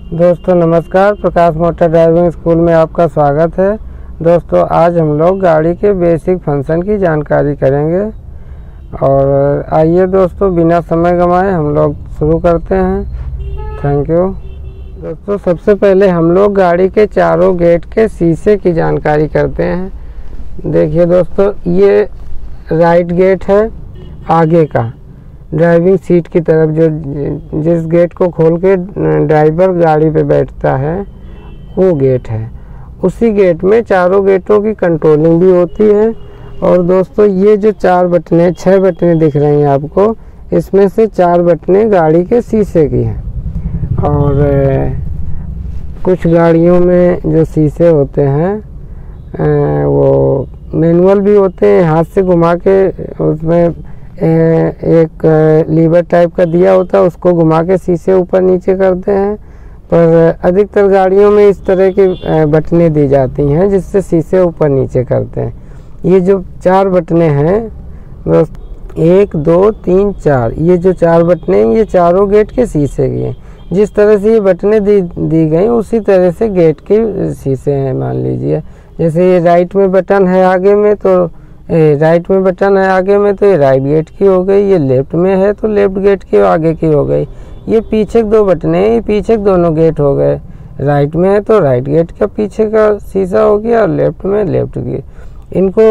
दोस्तों नमस्कार, प्रकाश motor driving school में आपका स्वागत है। दोस्तों आज हम लोग गाड़ी के बेसिक फंक्शन की जानकारी करेंगे और आइए दोस्तों बिना समय गंवाए हम लोग शुरू करते हैं। Thank you. दोस्तों सबसे पहले हम लोग गाड़ी के चारों गेट के शीशे की जानकारी करते हैं। देखिए दोस्तों, ये राइट गेट है आगे का, ड्राइविंग सीट की तरफ जो जिस गेट को खोल के ड्राइवर गाड़ी पे बैठता है वो गेट है। उसी गेट में चारों गेटों की कंट्रोलिंग भी होती है। और दोस्तों ये जो 6 बटनें दिख रही हैं आपको, इसमें से 4 बटनें गाड़ी के शीशे की हैं। और कुछ गाड़ियों में जो शीशे होते हैं वो मैनुअल भी होते हैं, हाथ से घुमा के उसमें एक लीवर टाइप का दिया होता है, उसको घुमा के शीशे ऊपर नीचे करते हैं। पर अधिकतर गाड़ियों में इस तरह की बटनें दी जाती हैं जिससे शीशे ऊपर नीचे करते हैं। ये जो 4 बटनें हैं दोस्त, 1 2 3 4, ये जो 4 बटनें ये चारों गेट के शीशे की हैं। जिस तरह से ये बटनें दी गई उसी तरह से गेट के शीशे हैं। मान लीजिए जैसे ये राइट में बटन है आगे में, तो राइट में बटन है आगे में तो ये राइट गेट की हो गई, ये लेफ्ट में है तो लेफ्ट गेट की आगे की हो गई। ये पीछे 2 बटनें, ये पीछे दोनों गेट हो गए। राइट में है तो राइट गेट का पीछे का शीशा हो गया और लेफ्ट में लेफ्ट गेट। इनको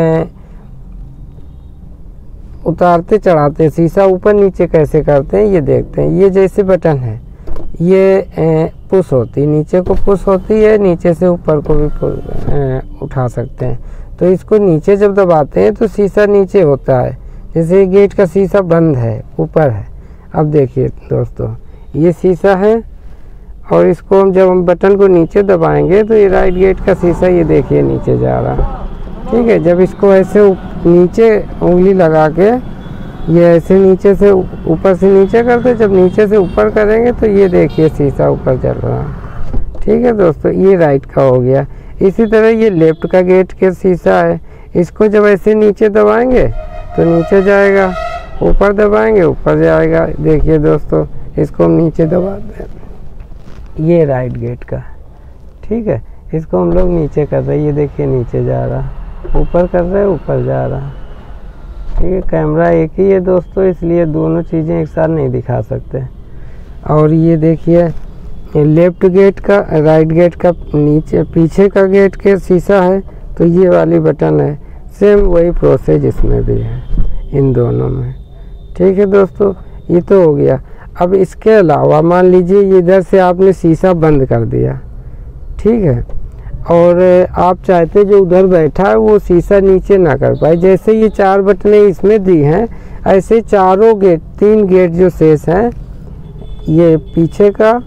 उतारते चढ़ाते शीशा ऊपर नीचे कैसे करते हैं ये देखते हैं। ये जैसे बटन है ये पुश होती है, नीचे को पुश होती है, नीचे से ऊपर को भी उठा सकते हैं। तो इसको नीचे जब दबाते हैं तो शीशा नीचे होता है। जैसे गेट का शीशा बंद है, ऊपर है। अब देखिए दोस्तों, ये शीशा है और इसको जब हम बटन को नीचे दबाएंगे तो ये राइट गेट का शीशा ये देखिए नीचे जा रहा। ठीक है, जब इसको ऐसे नीचे उंगली लगा के ये ऐसे नीचे से ऊपर से नीचे करते, जब नीचे से ऊपर करेंगे तो ये देखिए शीशा ऊपर चल रहा। ठीक है दोस्तों, ये राइट का हो गया। इसी तरह ये लेफ्ट का गेट के शीशा है, इसको जब ऐसे नीचे दबाएंगे तो नीचे जाएगा, ऊपर दबाएंगे ऊपर जाएगा। देखिए दोस्तों, इसको हम नीचे दबाते हैं, ये राइट गेट का। ठीक है, इसको हम लोग नीचे कर रहे हैं, ये देखिए नीचे जा रहा, ऊपर कर रहे हैं ऊपर जा रहा। ठीक है, कैमरा एक ही है दोस्तों, इसलिए दोनों चीज़ें एक साथ नहीं दिखा सकते। और ये देखिए लेफ्ट गेट का राइट गेट का नीचे पीछे का गेट के शीशा है तो ये वाली बटन है। सेम वही प्रोसेस इसमें भी है, इन दोनों में। ठीक है दोस्तों, ये तो हो गया। अब इसके अलावा मान लीजिए ये इधर से आपने शीशा बंद कर दिया, ठीक है, और आप चाहते जो उधर बैठा है वो शीशा नीचे ना कर पाए। जैसे ये 4 बटनें इसमें दी हैं, ऐसे चारों गेट 3 गेट जो शेष हैं, ये पीछे का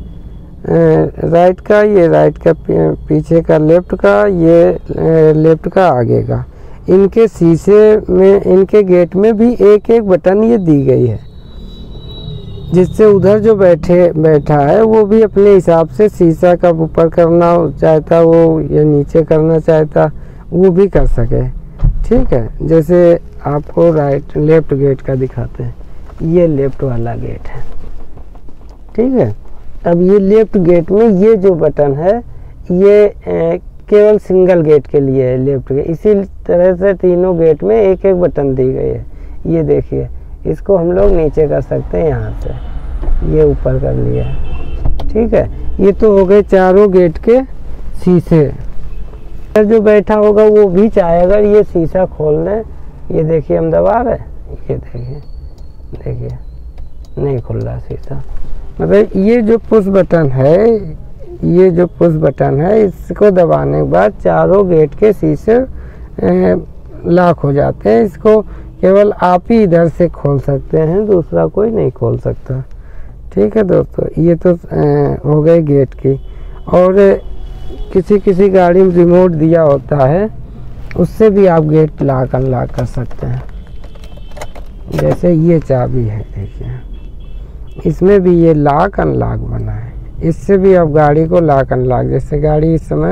राइट का, ये राइट का पीछे का लेफ्ट का, ये लेफ्ट का आगे का, इनके शीशे में इनके गेट में भी एक एक बटन ये दी गई है, जिससे उधर जो बैठा है वो भी अपने हिसाब से शीशा का ऊपर करना चाहता वो या नीचे करना चाहता वो भी कर सके। ठीक है, जैसे आपको लेफ्ट गेट का दिखाते हैं, ये लेफ्ट वाला गेट है। ठीक है, अब ये लेफ्ट गेट में ये जो बटन है ये केवल सिंगल गेट के लिए है, लेफ्ट गेट। इसी तरह से तीनों गेट में एक एक बटन दी गई है। ये देखिए, इसको हम लोग नीचे कर सकते हैं यहाँ से, ये ऊपर कर लिया। ठीक है, ये तो हो गए चारों गेट के शीशे। जो बैठा होगा वो भी चाहेगा ये शीशा खोल लें। ये देखिए हम दबा रहे, ये देखिए नहीं खुल रहा शीशा। मतलब ये जो पुश बटन है, ये जो पुश बटन है, इसको दबाने के बाद चारों गेट के शीशे लॉक हो जाते हैं। इसको केवल आप ही इधर से खोल सकते हैं, दूसरा कोई नहीं खोल सकता। ठीक है दोस्तों, ये तो हो गए गेट की। और किसी गाड़ी में रिमोट दिया होता है, उससे भी आप गेट लॉक अनलॉक कर सकते हैं। जैसे ये चाबी है, देखिए इसमें भी ये लॉक अनलॉक बना है, इससे भी आप गाड़ी को लॉक अनलॉक, जैसे गाड़ी इस समय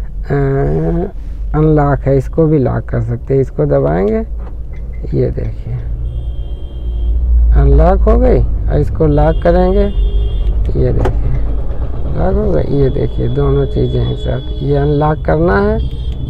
अनलॉक है, इसको भी लॉक कर सकते हैं। इसको दबाएंगे, ये देखिए अनलॉक हो गई। और इसको लॉक करेंगे, ये देखिए लॉक होगा। ये देखिए दोनों चीज़ें हैं साथ, ये अनलॉक करना है,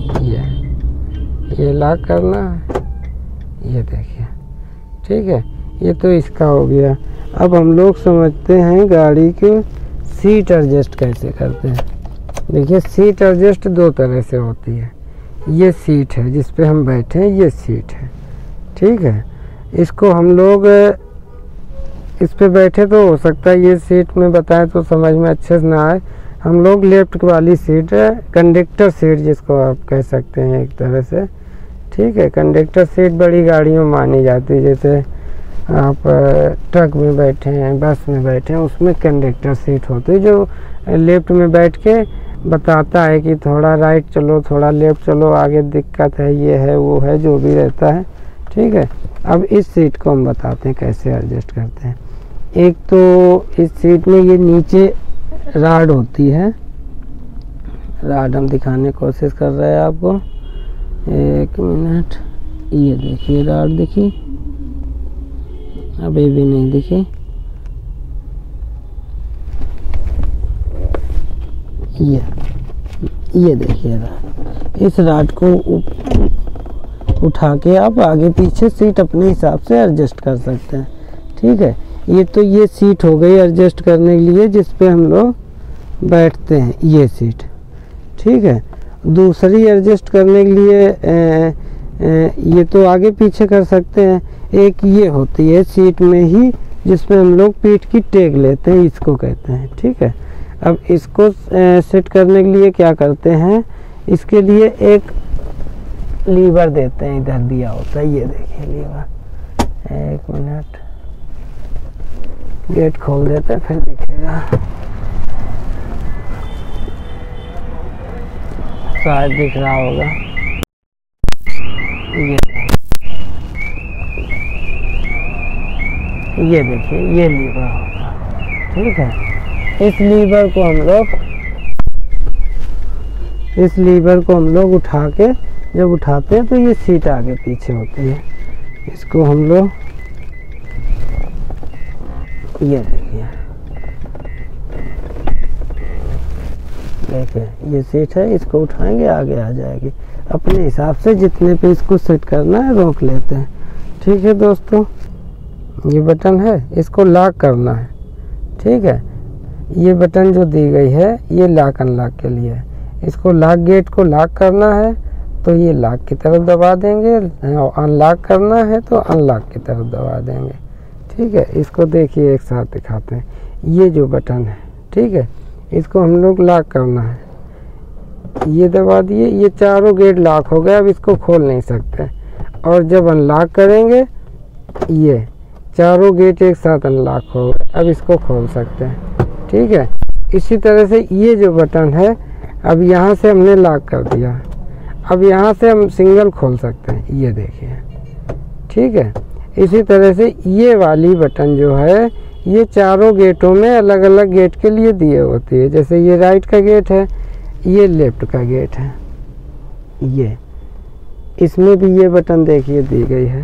ये लॉक करना है, ये देखिए। ठीक है, ये तो इसका हो गया। अब हम लोग समझते हैं गाड़ी के सीट एडजस्ट कैसे करते हैं। देखिए सीट एडजस्ट दो तरह से होती है। ये सीट है जिस पे हम बैठे हैं, ये सीट है। ठीक है, इसको हम लोग इस पे बैठे तो हो सकता है ये सीट में बताएं तो समझ में अच्छे से ना आए। हम लोग लेफ्ट वाली सीट है, कंडक्टर सीट जिसको आप कह सकते हैं एक तरह से। ठीक है, कंडक्टर सीट बड़ी गाड़ियों में मानी जाती है, जैसे आप ट्रक में बैठे हैं, बस में बैठे हैं, उसमें कंडक्टर सीट होती है जो लेफ्ट में बैठ के बताता है कि थोड़ा राइट चलो, थोड़ा लेफ्ट चलो, आगे दिक्कत है, ये है वो है, जो भी रहता है। ठीक है, अब इस सीट को हम बताते हैं कैसे एडजस्ट करते हैं। एक तो इस सीट में ये नीचे राड होती है, राड हम दिखाने की कोशिश कर रहे हैं आपको, एक मिनट। ये देखिए राड दिखी, अभी भी नहीं दिखी। ये देखिए राड, इस राड को उठा के आप आगे पीछे सीट अपने हिसाब से एडजस्ट कर सकते हैं। ठीक है, ये तो ये सीट हो गई एडजस्ट करने के लिए जिस पे हम लोग बैठते हैं, ये सीट। ठीक है, दूसरी एडजस्ट करने के लिए ये तो आगे पीछे कर सकते हैं। एक ये होती है सीट में ही जिसमें हम लोग पीठ की टेक लेते हैं, इसको कहते हैं। ठीक है, अब इसको सेट करने के लिए क्या करते हैं, इसके लिए एक लीवर देते हैं, इधर दिया होता है, ये देखिए लीवर। एक मिनट, गेट खोल देते हैं फिर दिखेगा, शायद दिख रहा होगा। ये देखिए ये लीवर होगा। ठीक है, इस लीवर को हम लोग उठा के जब उठाते हैं तो ये सीट आगे पीछे होती है। इसको हम लोग ये देखिए ये सीट है, इसको उठाएंगे आगे आ जाएगी। अपने हिसाब से जितने पे इसको सेट करना है रोक लेते हैं। ठीक है दोस्तों, ये बटन है, इसको लॉक करना है। ठीक है, ये बटन जो दी गई है ये लॉक अनलॉक के लिए है। इसको लॉक गेट को लॉक करना है तो ये लॉक की तरफ दबा देंगे, और अनलॉक करना है तो अनलॉक की तरफ दबा देंगे। ठीक है, इसको देखिए एक साथ दिखाते हैं। ये जो बटन है, ठीक है, इसको हम लोग लॉक करना है, ये दबा दिए, ये चारों गेट लॉक हो गए, अब इसको खोल नहीं सकते। और जब अनलॉक करेंगे ये चारों गेट एक साथ अनलॉक हो गए, अब इसको खोल सकते हैं। ठीक है, इसी तरह से ये जो बटन है, अब यहाँ से हमने लॉक कर दिया, अब यहाँ से हम सिंगल खोल सकते हैं, ये देखिए। ठीक है, इसी तरह से ये वाली बटन जो है ये चारों गेटों में अलग अलग गेट के लिए दिए होती है। जैसे ये राइट का गेट है, ये लेफ्ट का गेट है, ये इसमें भी ये बटन देखिए दी गई है।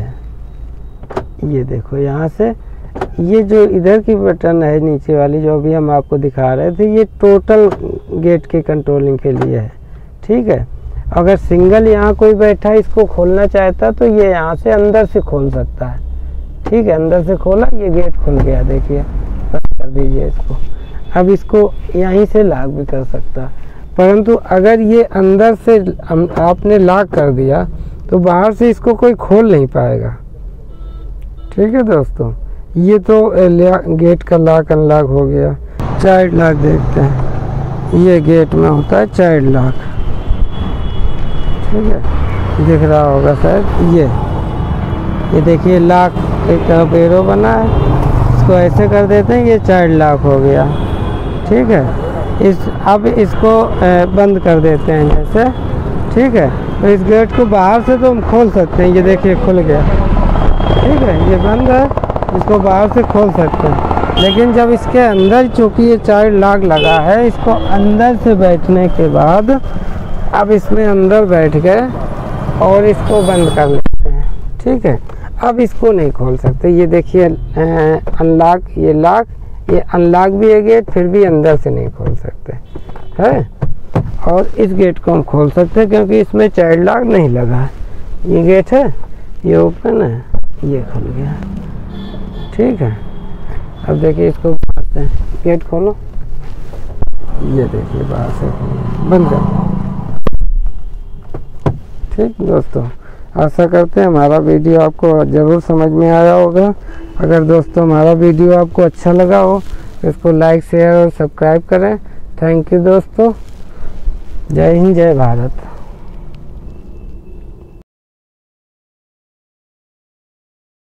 ये देखो यहाँ से ये जो इधर की बटन है नीचे वाली जो अभी हम आपको दिखा रहे थे, ये टोटल गेट के कंट्रोलिंग के लिए है। ठीक है, अगर सिंगल यहाँ कोई बैठा है इसको खोलना चाहता तो ये यहाँ से अंदर से खोल सकता है। ठीक है, अंदर से खोला, ये गेट खुल गया, देखिए बंद कर दीजिए इसको। अब इसको यहीं से लॉक भी कर सकता, परंतु अगर ये अंदर से आपने लॉक कर दिया तो बाहर से इसको कोई खोल नहीं पाएगा। ठीक है दोस्तों, ये तो गेट का लॉक अनलॉक हो गया। चाइल्ड लॉक देखते हैं, ये गेट में होता है चाइल्ड लॉक। ठीक है, दिख रहा होगा शायद, ये देखिए लॉक एक तरफ एरो बना है, इसको ऐसे कर देते हैं, ये चाइल्ड लॉक हो गया। ठीक है, अब इसको बंद कर देते हैं जैसे। ठीक है, तो इस गेट को बाहर से तो हम खोल सकते हैं, ये देखिए खुल गया। ठीक है, ये बंद है, इसको बाहर से खोल सकते हैं, लेकिन जब इसके अंदर चूँकि ये चाइल्ड लॉक लगा है, इसको अंदर से बैठने के बाद अब इसमें अंदर बैठ गए और इसको बंद कर लेते हैं। ठीक है, अब इसको नहीं खोल सकते, ये देखिए अनलॉक, ये लॉक, ये अनलॉक भी है गेट, फिर भी अंदर से नहीं खोल सकते है। और इस गेट को हम खोल सकते हैं क्योंकि इसमें चाइल्ड लॉक नहीं लगा है। ये गेट है, ये ओपन है, ये खुल गया। ठीक है, अब देखिए इसको बताते हैं, गेट खोलो, ये देखिए बाहर से बंद कर। ठीक दोस्तों, आशा करते हैं हमारा वीडियो आपको ज़रूर समझ में आया होगा। अगर दोस्तों हमारा वीडियो आपको अच्छा लगा हो तो इसको लाइक शेयर और सब्सक्राइब करें। थैंक यू दोस्तों, जय हिंद जय भारत।